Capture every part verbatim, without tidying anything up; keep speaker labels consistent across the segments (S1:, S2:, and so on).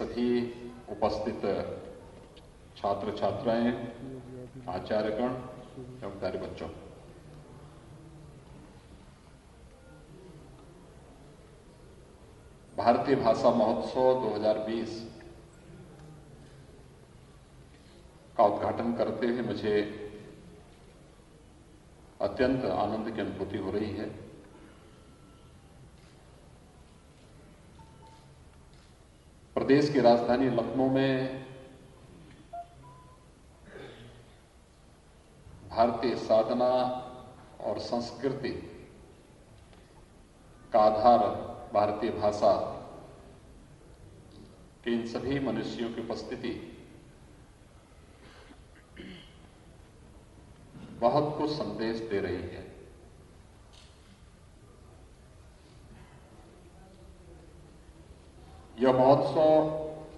S1: सभी उपस्थित छात्र छात्राएं, आचार्यगण एवं प्यारे बच्चों, भारतीय भाषा महोत्सव दो हज़ार बीस का उद्घाटन करते हुए मुझे अत्यंत आनंद की अनुभूति हो रही है। प्रदेश की राजधानी लखनऊ में भारतीय साधना और संस्कृति का आधार भारतीय भाषा के इन सभी मनुष्यों की उपस्थिति बहुत कुछ संदेश दे रही है। यह महोत्सव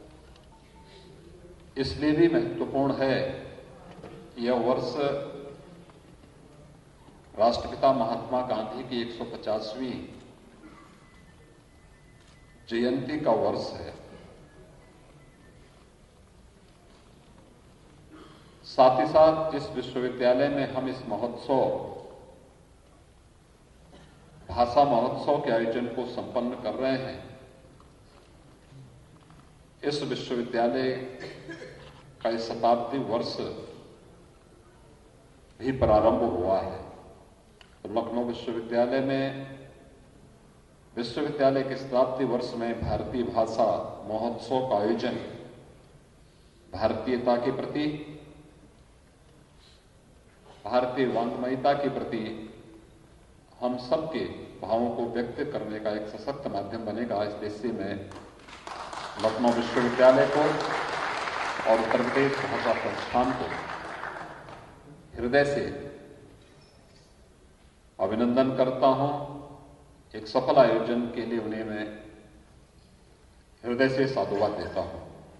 S1: इसलिए भी महत्वपूर्ण है, यह वर्ष राष्ट्रपिता महात्मा गांधी की एक सौ पचासवीं जयंती का वर्ष है। साथ ही साथ जिस विश्वविद्यालय में हम इस महोत्सव भाषा महोत्सव के आयोजन को संपन्न कर रहे हैं, इस विश्वविद्यालय का इस शताब्दी वर्ष भी प्रारंभ हुआ है। तो लखनऊ विश्वविद्यालय में विश्वविद्यालय के शताब्दी वर्ष में भारतीय भाषा महोत्सव का आयोजन भारतीयता के प्रति, भारतीय वाङ्मयता के प्रति हम सबके भावों को व्यक्त करने का एक सशक्त माध्यम बनेगा। इस देश में लखनऊ विश्वविद्यालय को और उत्तर प्रदेश भाषा संस्थान को हृदय से अभिनंदन करता हूं। एक सफल आयोजन के लिए उन्हें मैं हृदय से साधुवाद देता हूं।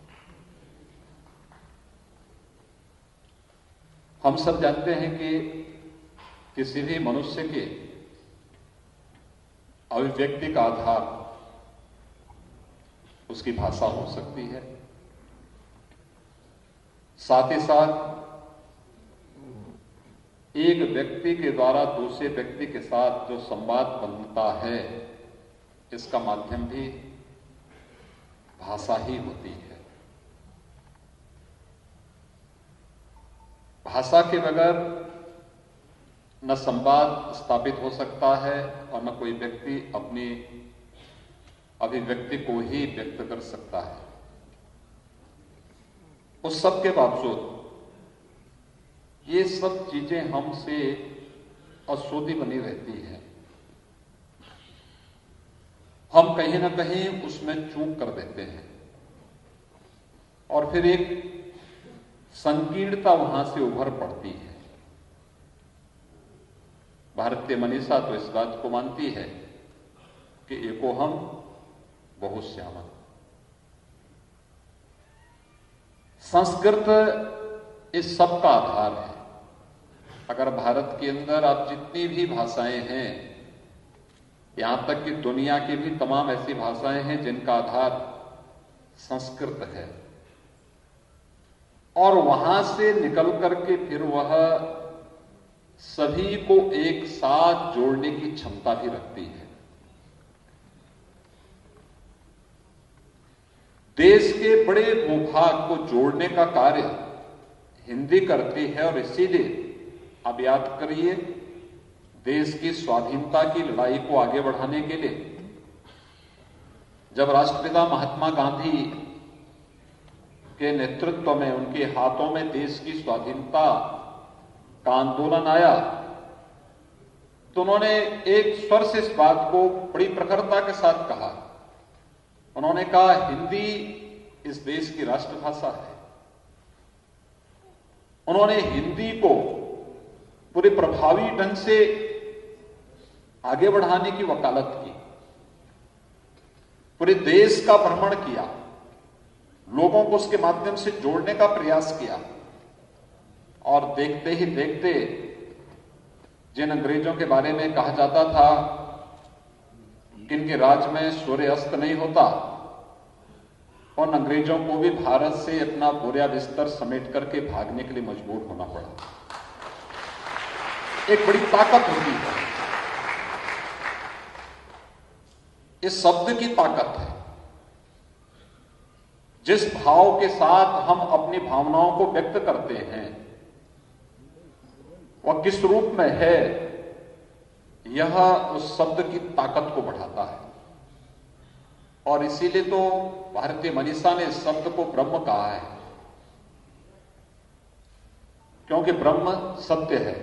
S1: हम सब जानते हैं कि किसी भी मनुष्य के अभिव्यक्ति का आधार उसकी भाषा हो सकती है। साथ ही साथ एक व्यक्ति के द्वारा दूसरे व्यक्ति के साथ जो संवाद बनता है, इसका माध्यम भी भाषा ही होती है। भाषा के बगैर न संवाद स्थापित हो सकता है और न कोई व्यक्ति अपनी अभिव्यक्ति को ही व्यक्त कर सकता है। उस सब के बावजूद ये सब चीजें हमसे अशोधी बनी रहती है। हम कहीं ना कहीं उसमें चूक कर देते हैं और फिर एक संकीर्णता वहां से उभर पड़ती है। भारतीय मनीषा तो इस बात को मानती है कि एको हम बहुश्यामः। संस्कृत इस सब का आधार है। अगर भारत के अंदर आप जितनी भी भाषाएं हैं, यहां तक कि दुनिया की भी तमाम ऐसी भाषाएं हैं जिनका आधार संस्कृत है, और वहां से निकल करके फिर वह सभी को एक साथ जोड़ने की क्षमता भी रखती है। देश के बड़े भूभाग को जोड़ने का कार्य हिंदी करती है, और इसीलिए आप याद करिए, देश की स्वाधीनता की लड़ाई को आगे बढ़ाने के लिए जब राष्ट्रपिता महात्मा गांधी के नेतृत्व में, उनके हाथों में देश की स्वाधीनता का आंदोलन आया, तो उन्होंने एक स्वर से इस बात को बड़ी प्रखरता के साथ कहा। उन्होंने कहा, हिंदी इस देश की राष्ट्रभाषा है। उन्होंने हिंदी को पूरे प्रभावी ढंग से आगे बढ़ाने की वकालत की, पूरे देश का भ्रमण किया, लोगों को उसके माध्यम से जोड़ने का प्रयास किया, और देखते ही देखते जिन अंग्रेजों के बारे में कहा जाता था कि इनके राज में सूर्य अस्त नहीं होता, उन अंग्रेजों को भी भारत से अपना बोरिया बिस्तर समेट करके भागने के लिए मजबूर होना पड़ा। एक बड़ी ताकत होती है, इस शब्द की ताकत है। जिस भाव के साथ हम अपनी भावनाओं को व्यक्त करते हैं वह किस रूप में है, यह उस शब्द की ताकत को बढ़ाता है। और इसीलिए तो भारतीय मनीषा ने इस शब्द को ब्रह्म कहा है, क्योंकि ब्रह्म सत्य है,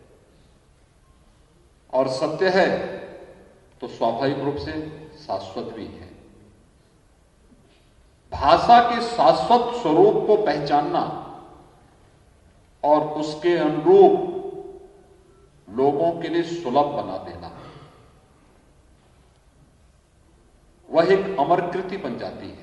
S1: और सत्य है तो स्वाभाविक रूप से शाश्वत भी है। भाषा के शाश्वत स्वरूप को पहचानना और उसके अनुरूप लोगों के लिए सुलभ बना देना, वह एक अमर कृति बन जाती है।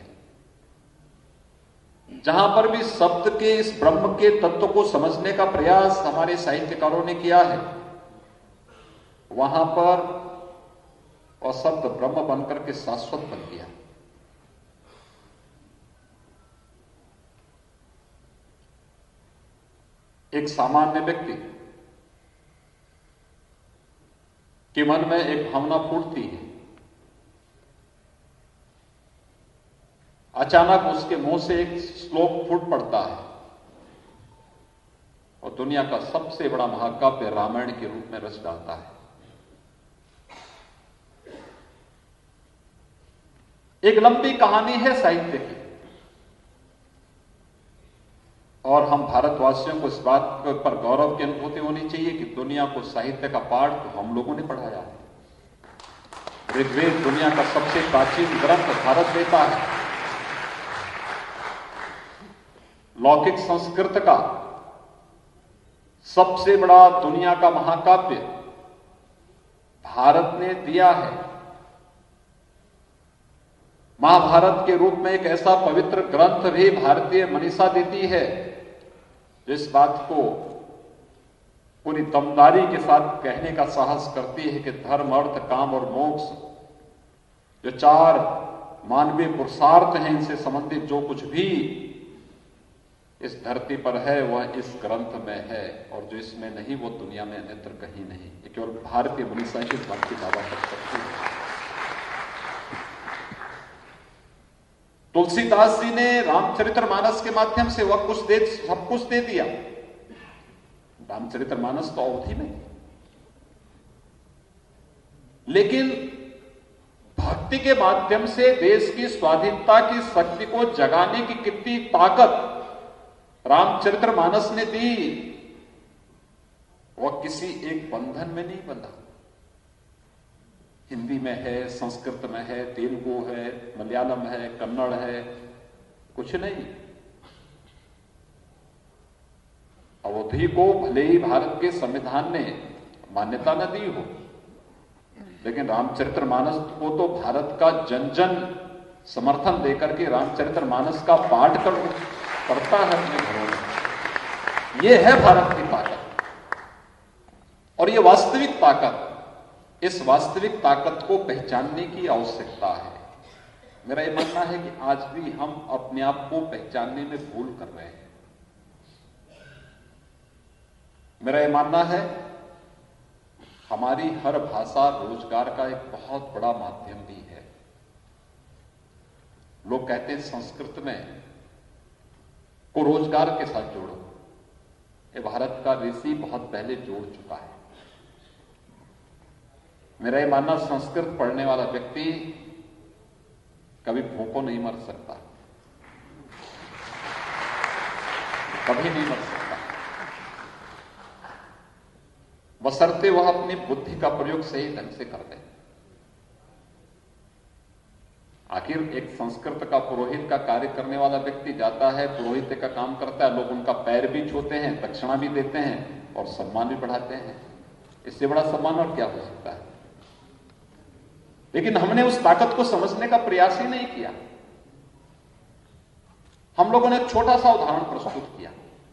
S1: जहां पर भी शब्द के इस ब्रह्म के तत्व को समझने का प्रयास हमारे साहित्यकारों ने किया है, वहां पर वह शब्द ब्रह्म बनकर के शाश्वत बन गया। एक सामान्य व्यक्ति के मन में एक भावना फूटती है, अचानक उसके मुंह से एक श्लोक फूट पड़ता है और दुनिया का सबसे बड़ा महाकाव्य रामायण के रूप में रच डालता है। एक लंबी कहानी है साहित्य की, और हम भारतवासियों को इस बात पर गौरव की अनुभूति होनी चाहिए कि दुनिया को साहित्य का पाठ तो हम लोगों ने पढ़ाया है। ऋग्वेद दुनिया का सबसे प्राचीन ग्रंथ भारत देता है। लौकिक संस्कृत का सबसे बड़ा दुनिया का महाकाव्य भारत ने दिया है। महाभारत के रूप में एक ऐसा पवित्र ग्रंथ भी भारतीय मनीषा देती है, जिस बात को पूरी दमदारी के साथ कहने का साहस करती है कि धर्म, अर्थ, काम और मोक्ष, जो चार मानवीय पुरुषार्थ हैं, इनसे संबंधित जो कुछ भी इस धरती पर है वह इस ग्रंथ में है, और जो इसमें नहीं वो दुनिया में अन्यत्र कहीं नहीं। ये केवल भारतीय मनीषा ही इस बात की दावा कर सकती है। तुलसीदास जी ने रामचरितमानस के माध्यम से वह कुछ दे सब कुछ दे दिया। रामचरितमानस तो अवधि में, लेकिन भक्ति के माध्यम से देश की स्वाधीनता की शक्ति को जगाने की कितनी ताकत रामचरितमानस ने दी, वह किसी एक बंधन में नहीं बंधा। हिंदी में है, संस्कृत में है, तेलुगु है, मलयालम है, कन्नड़ है, कुछ नहीं। अवधि को भले ही भारत के संविधान ने मान्यता न दी हो, लेकिन रामचरितमानस को तो भारत का जन जन समर्थन देकर के रामचरितमानस का पाठ कर करता है अपने घरों में। यह है भारत की ताकत, और यह वास्तविक ताकत, इस वास्तविक ताकत को पहचानने की आवश्यकता है। मेरा यह मानना है कि आज भी हम अपने आप को पहचानने में भूल कर रहे हैं। मेरा यह मानना है हमारी हर भाषा रोजगार का एक बहुत बड़ा माध्यम भी है। लोग कहते हैं संस्कृत में को रोजगार के साथ जोड़ो। ये भारत का ऋषि बहुत पहले जोड़ चुका है। मेरा यह मानना, संस्कृत पढ़ने वाला व्यक्ति कभी भूखों नहीं मर सकता, कभी नहीं मर सकता, बशर्ते वह अपनी बुद्धि का प्रयोग सही ढंग से कर दे। आखिर एक संस्कृत का पुरोहित का कार्य करने वाला व्यक्ति जाता है, पुरोहित का काम करता है, लोग उनका पैर भी छूते हैं, दक्षिणा भी देते हैं और सम्मान भी बढ़ाते हैं। इससे बड़ा सम्मान और क्या हो सकता है? लेकिन हमने उस ताकत को समझने का प्रयास ही नहीं किया। हम लोगों ने एक छोटा सा उदाहरण प्रस्तुत किया।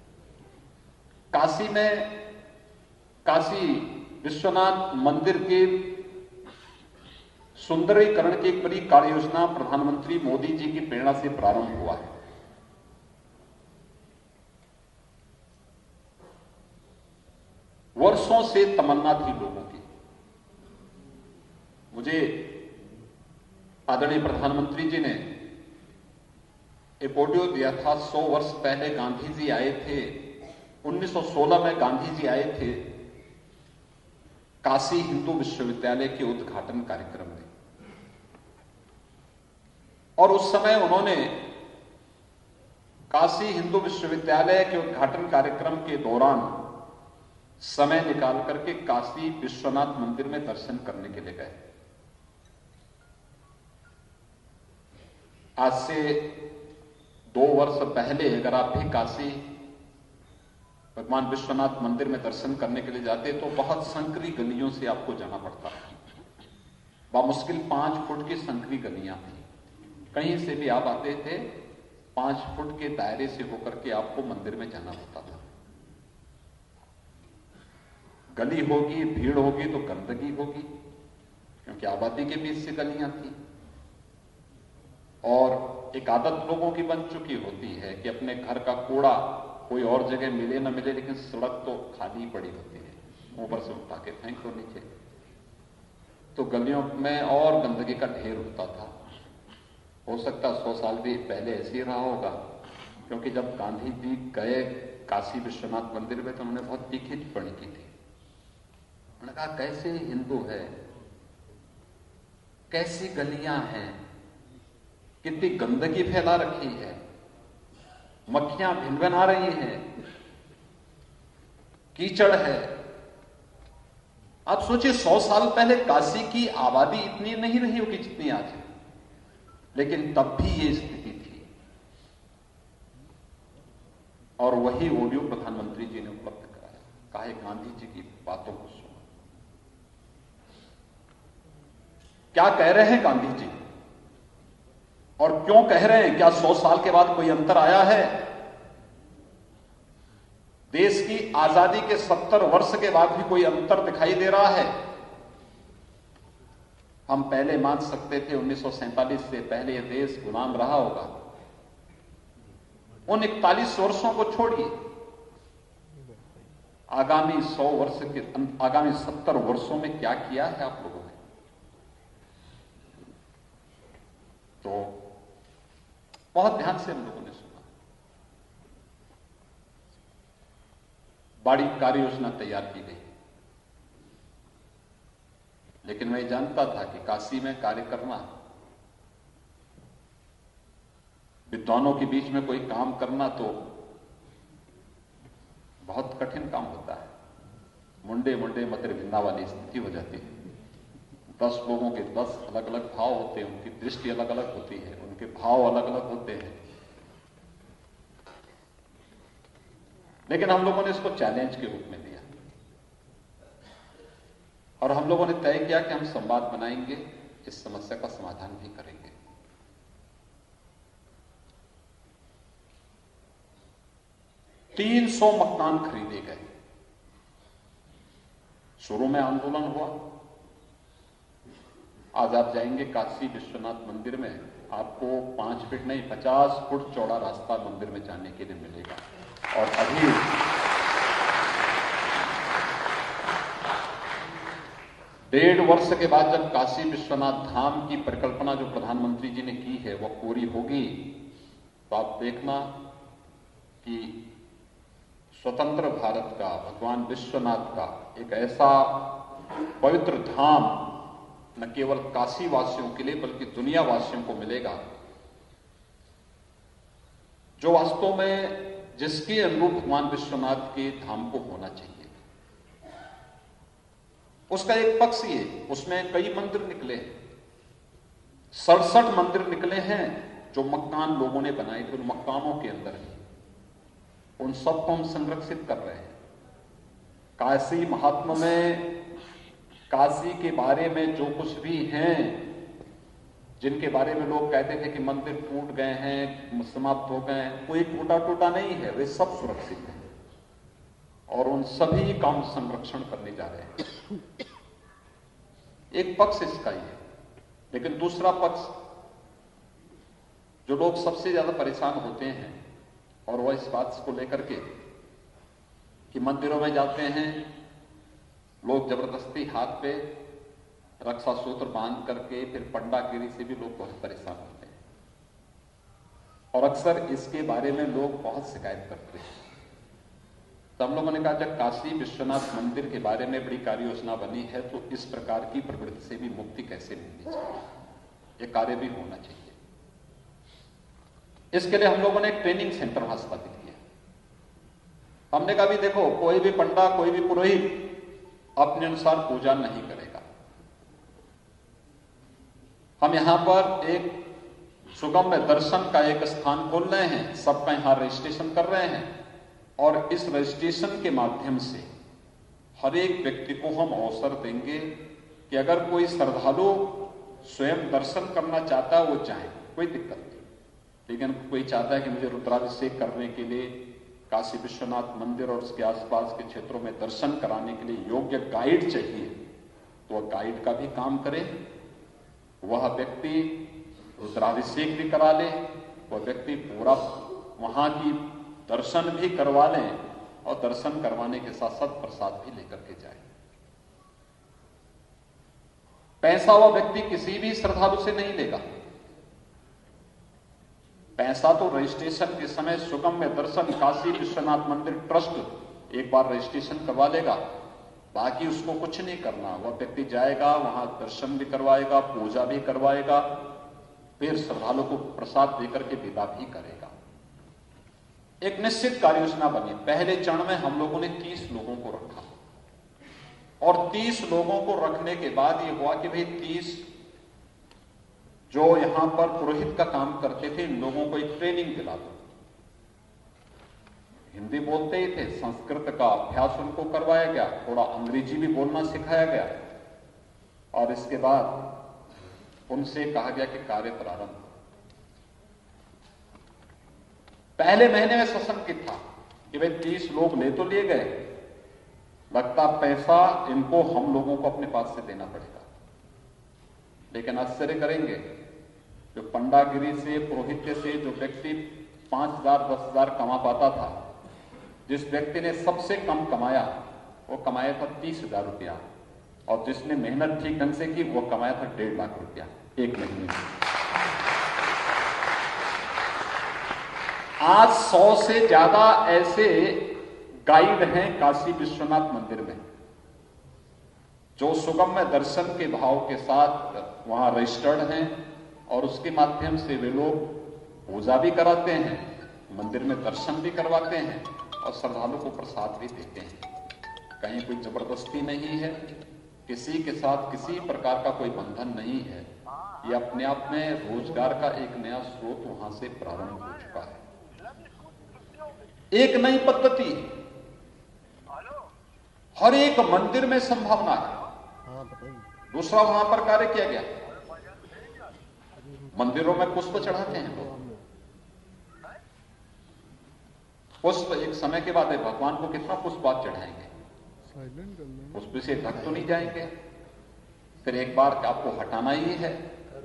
S1: काशी में काशी विश्वनाथ मंदिर के सुंदरीकरण की एक बड़ी कार्य योजना प्रधानमंत्री मोदी जी की प्रेरणा से प्रारंभ हुआ है। वर्षों से तमन्ना थी लोगों की। मुझे आदरणीय प्रधानमंत्री जी ने एक ऑडियो दिया था। सौ वर्ष पहले गांधी जी आए थे, उन्नीस सौ सोलह में गांधी जी आए थे काशी हिंदू विश्वविद्यालय के उद्घाटन कार्यक्रम में, और उस समय उन्होंने काशी हिंदू विश्वविद्यालय के उद्घाटन कार्यक्रम के दौरान समय निकाल करके काशी विश्वनाथ मंदिर में दर्शन करने के लिए गए। आज से दो वर्ष पहले अगर आप भी काशी भगवान विश्वनाथ मंदिर में दर्शन करने के लिए जाते तो बहुत संकरी गलियों से आपको जाना पड़ता था। बामुश्किल पांच फुट की संकरी गलियां थी। कहीं से भी आप आते थे, पांच फुट के दायरे से होकर के आपको मंदिर में जाना होता था। गली होगी, भीड़ होगी तो गंदगी होगी, क्योंकि आबादी के बीच से गलियां थी। और एक आदत लोगों की बन चुकी होती है कि अपने घर का कूड़ा कोई और जगह मिले ना मिले, लेकिन सड़क तो खाली पड़ी होती है, ऊपर से उठा के फेंक दो नीचे। तो गलियों में और गंदगी का ढेर होता था। हो सकता है सौ साल भी पहले ऐसे ही रहा होगा, क्योंकि जब गांधी जी गए काशी विश्वनाथ मंदिर में तो उन्होंने बहुत तीखी टिप्पणी की थी। उन्होंने कहा कैसे हिंदू है, कैसी गलियां हैं, कितनी गंदगी फैला रखी है, मक्खियां भिनभिन आ रही हैं, कीचड़ है। आप सोचिए सौ साल पहले काशी की आबादी इतनी नहीं रही होगी जितनी आज है, लेकिन तब भी ये स्थिति थी। और वही ऑडियो प्रधानमंत्री जी ने उपलब्ध कराया। कहा गांधी जी की बातों को सुनो। क्या कह रहे हैं गांधी जी और क्यों कह रहे हैं? क्या सौ साल के बाद कोई अंतर आया है? देश की आजादी के सत्तर वर्ष के बाद भी कोई अंतर दिखाई दे रहा है? हम पहले मान सकते थे उन्नीस सौ सैंतालीस से पहले यह देश गुलाम रहा होगा। उन इकतालीस वर्षों को छोड़िए, आगामी सौ वर्ष के आगामी सत्तर वर्षों में क्या किया है आप लोगों ने? तो बहुत ध्यान से हम लोगों ने सुना। बड़ी कार्य योजना तैयार की गई, लेकिन मैं जानता था कि काशी में कार्य करना, विद्वानों के बीच में कोई काम करना तो बहुत कठिन काम होता है। मुंडे मुंडे मतिर भिन्ना वाली स्थिति हो जाती है। दस लोगों के दस अलग अलग भाव होते हैं, उनकी दृष्टि अलग अलग होती है, उनके भाव अलग अलग होते हैं। लेकिन हम लोगों ने इसको चैलेंज के रूप में लिया और हम लोगों ने तय किया कि हम संवाद बनाएंगे, इस समस्या का समाधान भी करेंगे। तीन सौ मकान खरीदे गए। शुरू में आंदोलन हुआ। आज आप जाएंगे काशी विश्वनाथ मंदिर में, आपको पांच फीट नहीं पचास फुट चौड़ा रास्ता मंदिर में जाने के लिए मिलेगा। और अभी डेढ़ वर्ष के बाद जब काशी विश्वनाथ धाम की परिकल्पना जो प्रधानमंत्री जी ने की है वह पूरी होगी, तो आप देखना कि स्वतंत्र भारत का, भगवान विश्वनाथ का एक ऐसा पवित्र धाम न केवल काशी वासियों के लिए बल्कि दुनिया वासियों को मिलेगा, जो वास्तव में जिसके अनुरूप भगवान विश्वनाथ के धाम को होना चाहिए। उसका एक पक्ष ये, उसमें कई मंदिर निकले हैं, सड़सठ मंदिर निकले हैं जो मकान लोगों ने बनाए थे, उन मकानों के अंदर ही उन सबको हम संरक्षित कर रहे हैं। काशी महात्मा में काशी के बारे में जो कुछ भी हैं, जिनके बारे में लोग कहते थे कि मंदिर टूट गए हैं, समाप्त हो गए हैं, कोई टूटा टूटा नहीं है, वे सब सुरक्षित हैं और उन सभी का हम संरक्षण करने जा रहे हैं। एक पक्ष इसका ही है। लेकिन दूसरा पक्ष, जो लोग सबसे ज्यादा परेशान होते हैं, और वह इस बात को लेकर के कि मंदिरों में जाते हैं लोग, जबरदस्ती हाथ पे रक्षा सूत्र बांध करके, फिर पंडागिरी से भी लोग बहुत परेशान होते हैं, और अक्सर इसके बारे में लोग बहुत शिकायत करते हैं। तो हम लोगों ने कहा जब काशी विश्वनाथ मंदिर के बारे में बड़ी कार्य योजना बनी है, तो इस प्रकार की प्रवृत्ति से भी मुक्ति कैसे मिलनी चाहिए, यह कार्य भी होना चाहिए। इसके लिए हम लोगों ने एक ट्रेनिंग सेंटर वहां स्थापित किया। हमने कहा भी देखो, कोई भी पंडा, कोई भी पुरोहित अपने अनुसार पूजा नहीं करेगा। हम यहां पर एक सुगम्य दर्शन का एक स्थान खोल रहे हैं, सबका यहां रजिस्ट्रेशन कर रहे हैं, और इस रजिस्ट्रेशन के माध्यम से हर एक व्यक्ति को हम अवसर देंगे कि अगर कोई श्रद्धालु स्वयं दर्शन करना चाहता है वो जाए, कोई दिक्कत नहीं। लेकिन कोई चाहता है कि मुझे रुद्राभिषेक करने के लिए काशी विश्वनाथ मंदिर और उसके आसपास के क्षेत्रों में दर्शन कराने के लिए योग्य गाइड चाहिए, तो वह गाइड का भी काम करे, वह व्यक्ति रुद्राभिषेक भी करा ले, वह व्यक्ति पूरा वहां की दर्शन भी करवा लें, और दर्शन करवाने के साथ साथ प्रसाद भी लेकर के जाए। पैसा वह व्यक्ति किसी भी श्रद्धालु से नहीं लेगा। पैसा तो रजिस्ट्रेशन के समय सुगम्य दर्शन काशी विश्वनाथ मंदिर ट्रस्ट एक बार रजिस्ट्रेशन करवा लेगा, बाकी उसको कुछ नहीं करना। वह व्यक्ति जाएगा, वहां दर्शन भी करवाएगा, पूजा भी करवाएगा, फिर श्रद्धालु को प्रसाद देकर के विदा भी करेगा। एक निश्चित कार्य योजना बनी। पहले चरण में हम लोगों ने तीस लोगों को रखा, और तीस लोगों को रखने के बाद ये हुआ कि भाई तीस जो यहां पर पुरोहित का काम करते थे, इन लोगों को एक ट्रेनिंग दिला दो। हिंदी बोलते ही थे, संस्कृत का अभ्यास उनको करवाया गया, थोड़ा अंग्रेजी भी बोलना सिखाया गया, और इसके बाद उनसे कहा गया कि कार्य प्रारंभ। पहले महीने में सशंकित था कि भाई तीस लोग ले तो लिए गए, लगता पैसा इनको हम लोगों को अपने पास से देना पड़ेगा। लेकिन आश्चर्य करेंगे, जो पंडागिरी से, पुरोहित्य से जो व्यक्ति पांच हजार दस हजार कमा पाता था, जिस व्यक्ति ने सबसे कम कमाया वो कमाया था तीस हजार रुपया, और जिसने मेहनत ठीक ढंग से की वो कमाया था डेढ़ लाख रुपया एक महीने में। आज सौ से ज्यादा ऐसे गाइड हैं काशी विश्वनाथ मंदिर में, जो सुगम्य दर्शन के भाव के साथ वहां रजिस्टर्ड हैं, और उसके माध्यम से वे लोग पूजा भी कराते हैं, मंदिर में दर्शन भी करवाते हैं, और श्रद्धालु को प्रसाद भी देते हैं। कहीं कोई जबरदस्ती नहीं है, किसी के साथ किसी प्रकार का कोई बंधन नहीं है। ये अपने आप में रोजगार का एक नया स्रोत वहां से प्रारंभ हो चुका है, एक नई पद्धति। हर एक मंदिर में संभावना है। दूसरा, वहां पर कार्य किया गया, मंदिरों में पुष्प चढ़ाते हैं लोग। पुष्प एक समय के बाद है, भगवान को कितना पुष्प आप चढ़ाएंगे, पुष्प से ढक तो नहीं जाएंगे, फिर एक बार आपको हटाना ही है।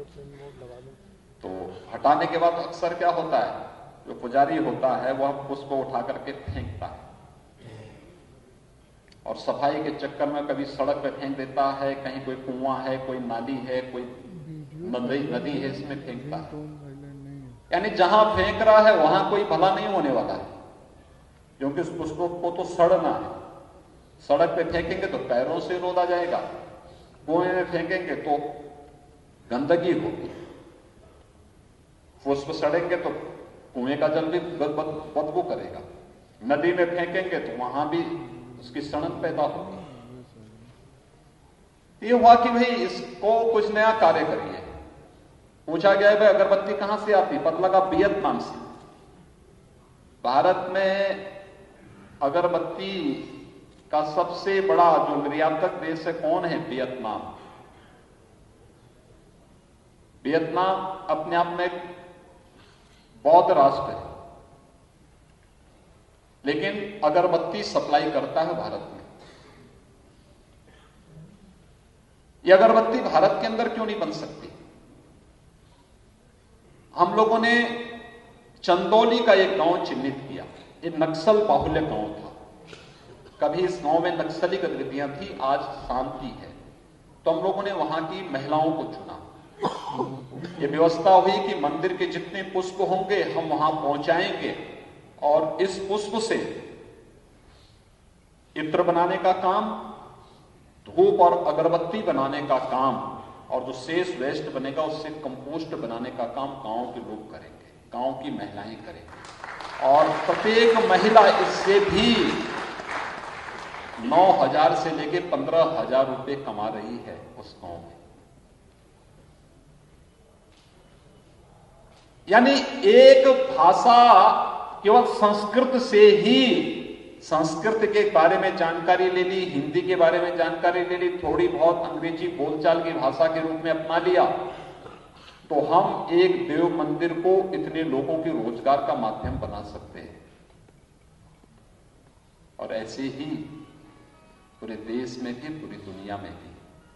S1: तो हटाने के बाद अक्सर क्या होता है, जो पुजारी होता है वह पुष्प उठा करके फेंकता है, और सफाई के चक्कर में कभी सड़क पे फेंक देता है, कहीं कोई कुआं है, कोई नाली है, कोई नदी नदी है, इसमें फेंकता है। यानी जहां फेंक रहा है वहां कोई भला नहीं होने वाला है, क्योंकि उस पुष्प को तो सड़ना है। सड़क पे फेंकेंगे तो पैरों से रोदा जाएगा, कुएं में फेंकेंगे तो गंदगी होगी, पुष्प सड़ेंगे तो कुएं का जल भी बदबू करेगा, नदी में फेंकेंगे तो वहां भी उसकी सड़न पैदा होगी। ये हुआ कि भाई इसको कुछ नया कार्य करिए। पूछा गया है भाई अगरबत्ती कहां से आती, पता लगा वियतनाम से। भारत में अगरबत्ती का सबसे बड़ा जो निर्यातक देश है कौन है, वियतनाम। वियतनाम अपने आप में एक बौद्ध राष्ट्र है, लेकिन अगरबत्ती सप्लाई करता है भारत में। यह अगरबत्ती भारत के अंदर क्यों नहीं बन सकती? हम लोगों ने चंदौली का एक गांव चिन्हित किया। ये नक्सल बाहुल्य गांव था, कभी इस गांव में नक्सली गतिविधियां थी, आज शांति है। तो हम लोगों ने वहां की महिलाओं को चुना। ये व्यवस्था हुई कि मंदिर के जितने पुष्प होंगे हम वहां पहुंचाएंगे और इस पुष्प से इत्र बनाने का काम, धूप और अगरबत्ती बनाने का काम, और जो शेष वेस्ट बनेगा उससे कंपोस्ट बनाने का काम गांव के लोग करेंगे, गांव की महिलाएं करेंगी। और प्रत्येक महिला इससे भी नौ हजार से लेकर पंद्रह हजार रुपए कमा रही है उस गांव में। यानी एक भाषा केवल संस्कृत से ही, संस्कृत के बारे में जानकारी ले ली, हिंदी के बारे में जानकारी ले ली, थोड़ी बहुत अंग्रेजी बोलचाल की भाषा के रूप में अपना लिया, तो हम एक देव मंदिर को इतने लोगों के रोजगार का माध्यम बना सकते हैं। और ऐसे ही पूरे देश में भी, पूरी दुनिया में भी।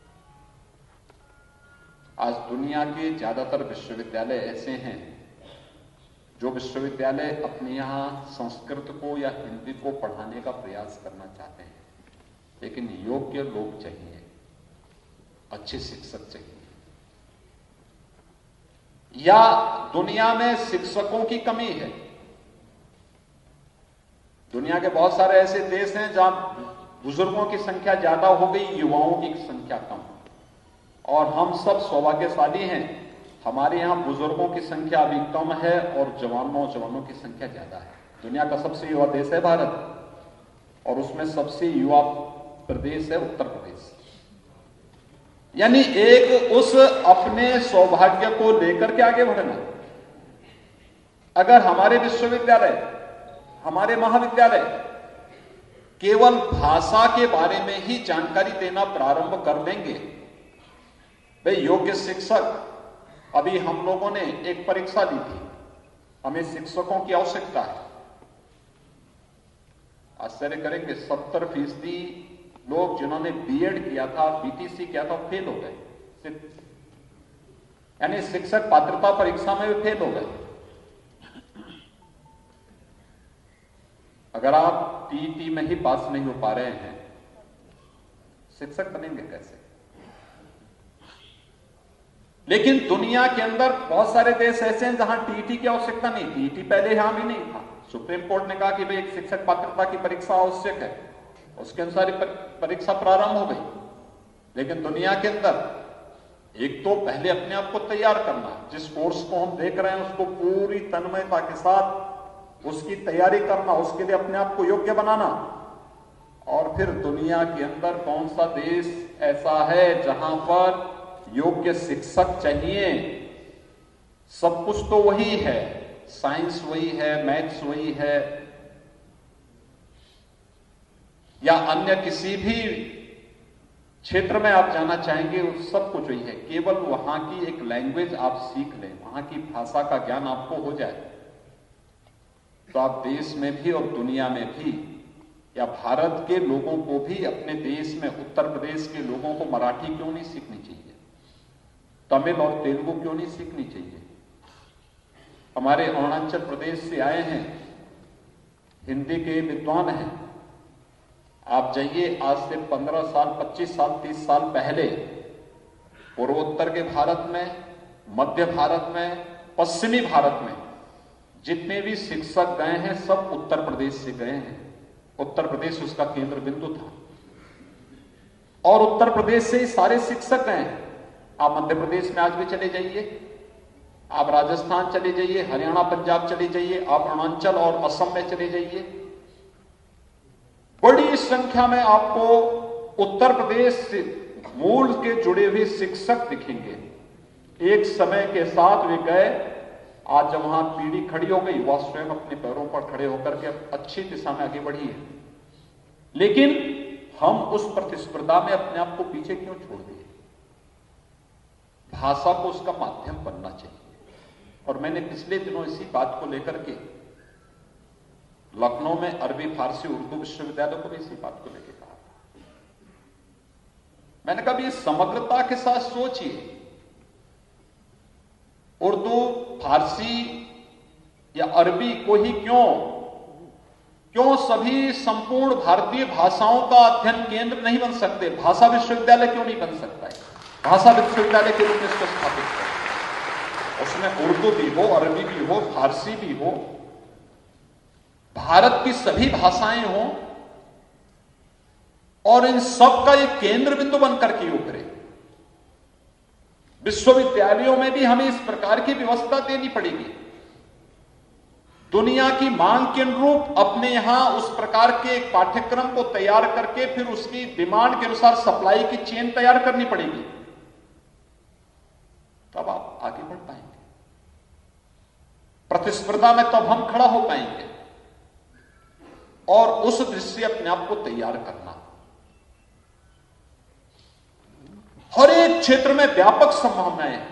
S1: आज दुनिया के ज्यादातर विश्वविद्यालय ऐसे हैं जो विश्वविद्यालय अपने यहां संस्कृत को या हिंदी को पढ़ाने का प्रयास करना चाहते हैं, लेकिन योग्य लोग चाहिए, अच्छे शिक्षक चाहिए। या दुनिया में शिक्षकों की कमी है। दुनिया के बहुत सारे ऐसे देश हैं जहां बुजुर्गों की संख्या ज्यादा हो गई, युवाओं की संख्या कम। और हम सब सौभाग्यशाली हैं, हमारे यहां बुजुर्गों की संख्या अभी कम है और जवान नौजवानों की संख्या ज्यादा है। दुनिया का सबसे युवा देश है भारत, और उसमें सबसे युवा प्रदेश है उत्तर प्रदेश। यानी एक उस अपने सौभाग्य को लेकर के आगे बढ़ना। अगर हमारे विश्वविद्यालय, हमारे महाविद्यालय केवल भाषा के बारे में ही जानकारी देना प्रारंभ कर देंगे, भाई योग्य शिक्षक, अभी हम लोगों ने एक परीक्षा ली थी, हमें शिक्षकों की आवश्यकता है। आश्चर्य करेंगे, सत्तर फीसदी लोग जिन्होंने बीएड किया था, बीटीसी किया था, फेल हो गए। यानी शिक्षक पात्रता परीक्षा में भी फेल हो गए। अगर आप टीईटी में ही पास नहीं हो पा रहे हैं, शिक्षक बनेंगे कैसे? लेकिन दुनिया के अंदर बहुत सारे देश ऐसे हैं जहां टीईटी की आवश्यकता नहीं। टीईटी पहले यहां भी नहीं था। सुप्रीम कोर्ट ने कहा कि भाई एक शिक्षक पात्रता की परीक्षा आवश्यक है, उसके अनुसार परीक्षा प्रारंभ हो गई। लेकिन दुनिया के अंदर एक तो पहले अपने आप को तैयार करना, जिस कोर्स को हम देख रहे हैं उसको पूरी तन्मयता के साथ उसकी तैयारी करना, उसके लिए अपने आप को योग्य बनाना। और फिर दुनिया के अंदर कौन सा देश ऐसा है जहां पर योग्य शिक्षक चाहिए? सब कुछ तो वही है, साइंस वही है, मैथ्स वही है, या अन्य किसी भी क्षेत्र में आप जाना चाहेंगे, सब कुछ वही है। केवल वहां की एक लैंग्वेज आप सीख लें, वहां की भाषा का ज्ञान आपको हो जाए, तो आप देश में भी और दुनिया में भी, या भारत के लोगों को भी, अपने देश में उत्तर प्रदेश के लोगों को मराठी क्यों नहीं सीखनी चाहिए? तमिल और तेलुगु क्यों नहीं सीखनी चाहिए? हमारे अरुणाचल प्रदेश से आए हैं, हिंदी के विद्वान हैं। आप जाइए, आज से पंद्रह साल, पच्चीस साल, तीस साल पहले पूर्वोत्तर के भारत में, मध्य भारत में, पश्चिमी भारत में जितने भी शिक्षक गए हैं सब उत्तर प्रदेश से गए हैं। उत्तर प्रदेश उसका केंद्र बिंदु था, और उत्तर प्रदेश से ही सारे शिक्षक गए हैं। आप मध्य प्रदेश में आज भी चले जाइए, आप राजस्थान चले जाइए, हरियाणा पंजाब चले जाइए, आप अरुणाचल और असम में चले जाइए, बड़ी संख्या में आपको उत्तर प्रदेश से मूल के जुड़े हुए शिक्षक दिखेंगे। एक समय के साथ वे गए, आज जब वहां पीढ़ी खड़ी हो गई, वह स्वयं अपने पैरों पर खड़े होकर के अच्छी दिशा में आगे बढ़ी है। लेकिन हम उस प्रतिस्पर्धा में अपने आप को पीछे क्यों छोड़ दिए? भाषा को उसका माध्यम बनना चाहिए। और मैंने पिछले दिनों इसी बात को लेकर के लखनऊ में अरबी फारसी उर्दू विश्वविद्यालय को भी इसी बात को लेकर कहा था। मैंने कहा भी समग्रता के साथ सोचिए, उर्दू फारसी या अरबी को ही क्यों क्यों सभी संपूर्ण भारतीय भाषाओं का अध्ययन केंद्र नहीं बन सकते? भाषा विश्वविद्यालय क्यों नहीं बन सकता है? भाषा विश्वविद्यालय के रूप में इसको स्थापित करें, उसमें उर्दू भी हो, अरबी भी हो, फारसी भी हो, भारत की सभी भाषाएं हों और इन सब का एक केंद्र बिंदु बनकर के उभरे। विश्वविद्यालयों में भी हमें इस प्रकार की व्यवस्था देनी पड़ेगी, दुनिया की मांग के अनुरूप अपने यहां उस प्रकार के एक पाठ्यक्रम को तैयार करके फिर उसकी डिमांड के अनुसार सप्लाई की चेन तैयार करनी पड़ेगी, तब आप आगे बढ़ पाएंगे। प्रतिस्पर्धा में तब हम खड़ा हो पाएंगे और उस दृष्टि से अपने आप को तैयार करना। हर एक क्षेत्र में व्यापक संभावनाएं हैं।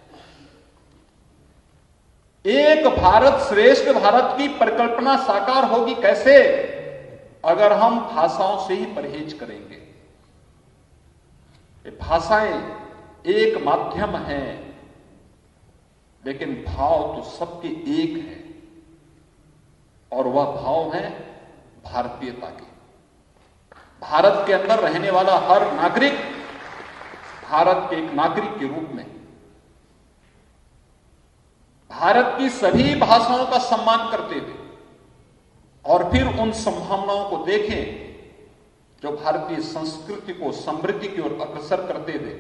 S1: एक भारत श्रेष्ठ भारत की परिकल्पना साकार होगी कैसे? अगर हम भाषाओं से ही परहेज करेंगे। ये भाषाएं एक माध्यम है, लेकिन भाव तो सबके एक है और वह भाव है भारतीयता के। भारत के अंदर रहने वाला हर नागरिक भारत के एक नागरिक के रूप में भारत की सभी भाषाओं का सम्मान करते थे और फिर उन संभावनाओं को देखें जो भारतीय संस्कृति को समृद्धि की ओर अग्रसर करते थे।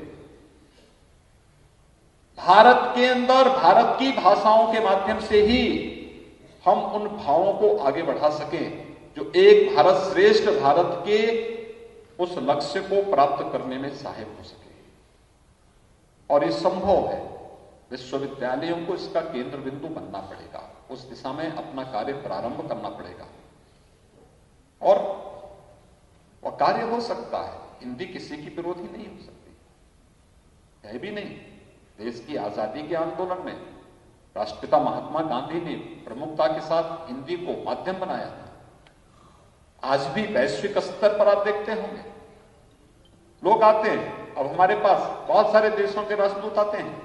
S1: भारत के अंदर भारत की भाषाओं के माध्यम से ही हम उन भावों को आगे बढ़ा सकें जो एक भारत श्रेष्ठ भारत के उस लक्ष्य को प्राप्त करने में सहायक हो सके। और ये संभव है। विश्वविद्यालयों को इसका केंद्र बिंदु बनना पड़ेगा, उस दिशा में अपना कार्य प्रारंभ करना पड़ेगा और वह कार्य हो सकता है। हिंदी किसी की विरोधी नहीं हो सकती, है भी नहीं। देश की आजादी के आंदोलन में राष्ट्रपिता महात्मा गांधी ने प्रमुखता के साथ हिंदी को माध्यम बनाया था। आज भी वैश्विक स्तर पर आप देखते होंगे लोग आते हैं। अब हमारे पास बहुत सारे देशों के राष्ट्रदूत आते हैं।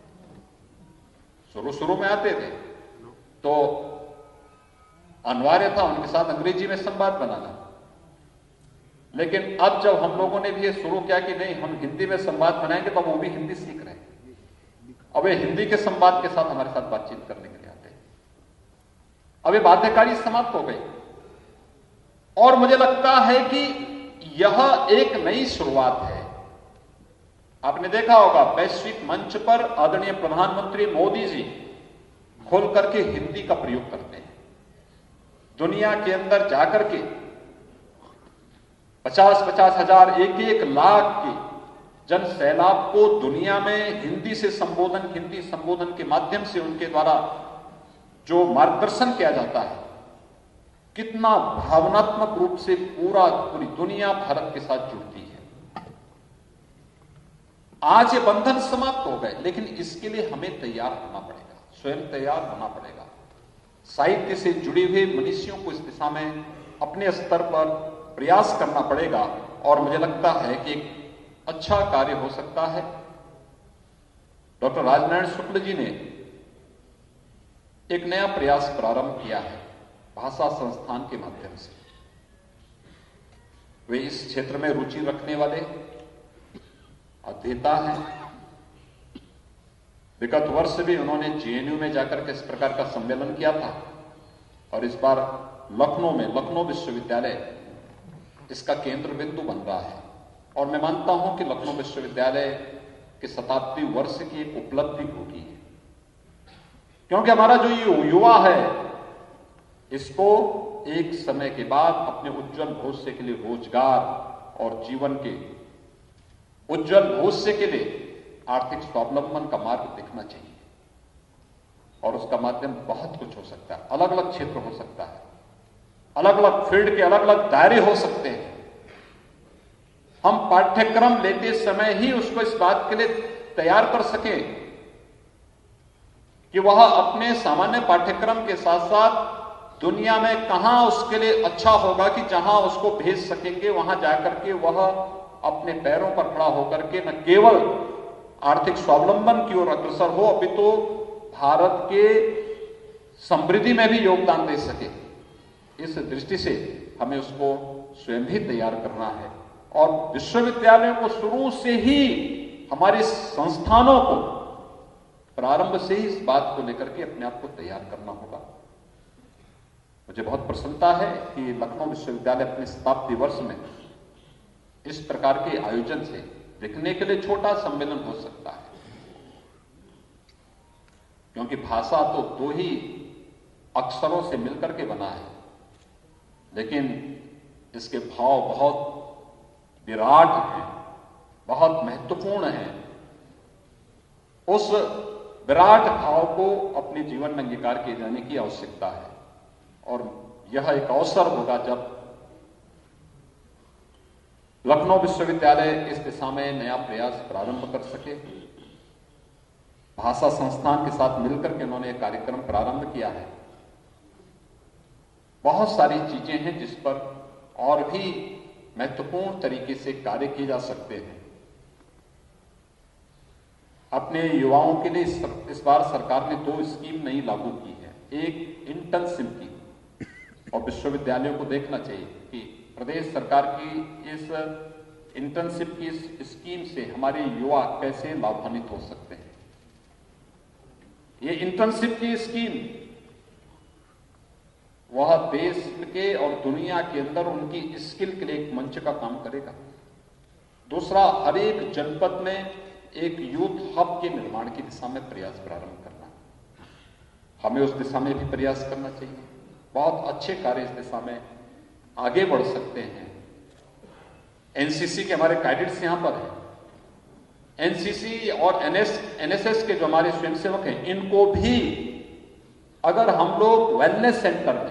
S1: शुरू शुरू में आते थे तो अनिवार्य था उनके साथ अंग्रेजी में संवाद बनाना, लेकिन अब जब हम लोगों ने भी ये शुरू किया कि नहीं हम हिंदी में संवाद बनाएंगे, तो वो भी हिंदी सीख रहे हैं। अब ये हिंदी के संवाद के साथ हमारे साथ बातचीत करने के लिए आते हैं। अब ये बाध्यकारी समाप्त हो गई और मुझे लगता है कि यह एक नई शुरुआत है। आपने देखा होगा वैश्विक मंच पर आदरणीय प्रधानमंत्री मोदी जी खोल करके हिंदी का प्रयोग करते हैं। दुनिया के अंदर जाकर के पचास पचास हजार एक एक लाख के जन सैलाब को दुनिया में हिंदी से संबोधन हिंदी संबोधन के माध्यम से उनके द्वारा जो मार्गदर्शन किया जाता है, कितना भावनात्मक रूप से पूरा पूरी दुनिया भारत के साथ जुड़ती है। आज ये बंधन समाप्त हो गए, लेकिन इसके लिए हमें तैयार होना पड़ेगा, स्वयं तैयार होना पड़ेगा। साहित्य से जुड़े हुए मनुष्यों को इस दिशा में अपने स्तर पर प्रयास करना पड़ेगा और मुझे लगता है कि एक अच्छा कार्य हो सकता है। डॉक्टर राजनारायण शुक्ल जी ने एक नया प्रयास प्रारंभ किया है भाषा संस्थान के माध्यम से। वे इस क्षेत्र में रुचि रखने वाले अध्येता हैं। विगत वर्ष भी उन्होंने जेएनयू में जाकर के इस प्रकार का सम्मेलन किया था और इस बार लखनऊ में लखनऊ विश्वविद्यालय इसका केंद्र बिंदु बन रहा है। और मैं मानता हूं कि लखनऊ विश्वविद्यालय के शताब्दी वर्ष की एक उपलब्धि होगी, क्योंकि हमारा जो ये युवा है इसको एक समय के बाद अपने उज्जवल भविष्य के लिए रोजगार और जीवन के उज्जवल भविष्य के लिए आर्थिक स्वावलंबन का मार्ग दिखना चाहिए और उसका माध्यम बहुत कुछ हो सकता है। अलग अलग क्षेत्र हो सकता है, अलग अलग फील्ड के अलग अलग दायरे हो सकते हैं। हम पाठ्यक्रम लेते समय ही उसको इस बात के लिए तैयार कर सकें कि वह अपने सामान्य पाठ्यक्रम के साथ साथ दुनिया में कहां उसके लिए अच्छा होगा कि जहां उसको भेज सकेंगे, वहां जाकर के वह अपने पैरों पर खड़ा होकर के न केवल आर्थिक स्वावलंबन की ओर अग्रसर हो, अपितु तो भारत के समृद्धि में भी योगदान दे सके, इस दृष्टि से हमें उसको स्वयं भी तैयार करना है। और विश्वविद्यालयों को शुरू से ही, हमारे संस्थानों को प्रारंभ से ही इस बात को लेकर के अपने आप को तैयार करना होगा। मुझे बहुत प्रसन्नता है कि लखनऊ विश्वविद्यालय अपने शताब्दी वर्ष में इस प्रकार के आयोजन से, दिखने के लिए छोटा सम्मेलन हो सकता है, क्योंकि भाषा तो दो ही अक्षरों से मिलकर के बना है, लेकिन इसके भाव बहुत विराट हैं, बहुत महत्वपूर्ण हैं। उस विराट भाव को अपने जीवन में अंगीकार किए जाने की आवश्यकता है, और यह एक अवसर होगा जब लखनऊ विश्वविद्यालय इस दिशा में नया प्रयास प्रारंभ कर सके। भाषा संस्थान के साथ मिलकर के उन्होंने एक कार्यक्रम प्रारंभ किया है। बहुत सारी चीजें हैं जिस पर और भी महत्वपूर्ण तरीके से कार्य किए जा सकते हैं। अपने युवाओं के लिए इस बार सरकार ने दो स्कीम नई लागू की है। एक इंटर्नशिप की, और विश्वविद्यालयों को देखना चाहिए कि प्रदेश सरकार की इस इंटर्नशिप की इस स्कीम से हमारे युवा कैसे लाभान्वित हो सकते हैं। ये इंटर्नशिप की स्कीम वह देश के और दुनिया के अंदर उनकी स्किल के लिए एक मंच का काम करेगा। दूसरा, हर एक जनपद में एक यूथ हब के निर्माण की दिशा में प्रयास प्रारंभ करना, हमें उस दिशा में भी प्रयास करना चाहिए। बहुत अच्छे कार्य इस दिशा में आगे बढ़ सकते हैं। एनसीसी के हमारे कैडेट्स यहां पर हैं। एनसीसी और एनएस एनएसएस के जो हमारे स्वयंसेवक हैं, इनको भी अगर हम लोग वेलनेस सेंटर में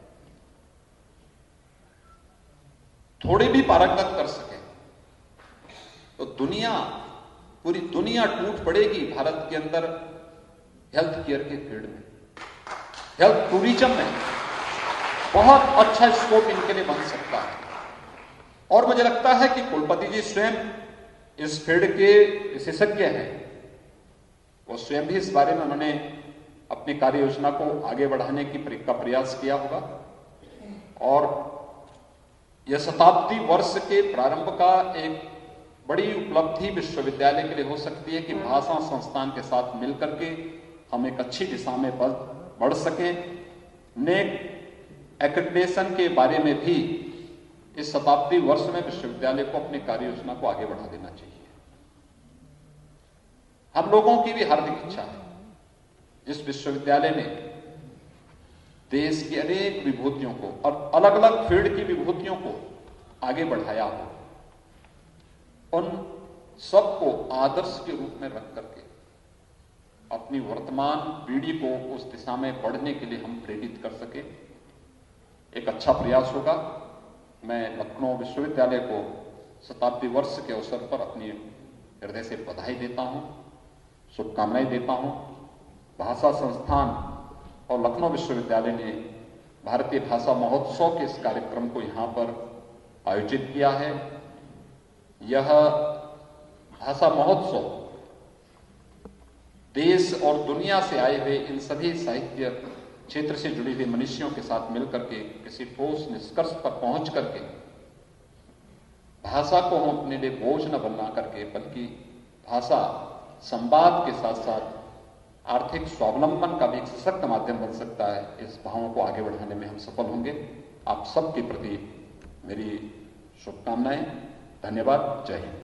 S1: थोड़े भी पारंगत कर सके तो दुनिया, पूरी दुनिया टूट पड़ेगी भारत के अंदर हेल्थ केयर के फील्ड में, हेल्थ टूरिज्म में बहुत अच्छा स्कोप इनके लिए बन सकता है। और मुझे लगता है कि कुलपति जी स्वयं इस फील्ड के विशेषज्ञ हैं। वो स्वयं भी इस बारे में उन्होंने अपनी कार्य योजना को आगे बढ़ाने की का प्रयास किया होगा। और यह शताब्दी वर्ष के प्रारंभ का एक बड़ी उपलब्धि विश्वविद्यालय के लिए हो सकती है कि भाषा संस्थान के साथ मिलकर के हम एक अच्छी दिशा में बढ़ सकें। नेक एक्रेडिटेशन के बारे में भी इस शताब्दी वर्ष में विश्वविद्यालय को अपनी कार्य योजना को आगे बढ़ा देना चाहिए। हम लोगों की भी हार्दिक इच्छा है जिस विश्वविद्यालय ने देश की अनेक विभूतियों को और अलग अलग फील्ड की विभूतियों को आगे बढ़ाया हो, उन सबको आदर्श के रूप में रख करके अपनी वर्तमान पीढ़ी को उस दिशा में बढ़ने के लिए हम प्रेरित कर सके, एक अच्छा प्रयास होगा। मैं लखनऊ विश्वविद्यालय को शताब्दी वर्ष के अवसर पर अपनी हृदय से बधाई देता हूं, शुभकामनाएं देता हूं। भाषा संस्थान और लखनऊ विश्वविद्यालय ने भारतीय भाषा महोत्सव के इस कार्यक्रम को यहां पर आयोजित किया है। यह भाषा महोत्सव देश और दुनिया से आए हुए इन सभी साहित्य क्षेत्र से जुड़े हुए मनुष्यों के साथ मिलकर के किसी ठोस निष्कर्ष पर पहुंच करके भाषा को हम अपने लिए बोझ न बना करके, बल्कि भाषा संवाद के साथ साथ आर्थिक स्वावलंबन का भी एक सशक्त माध्यम बन सकता है। इस भावों को आगे बढ़ाने में हम सफल होंगे। आप सबके प्रति मेरी शुभकामनाएं। धन्यवाद। जय हिंद।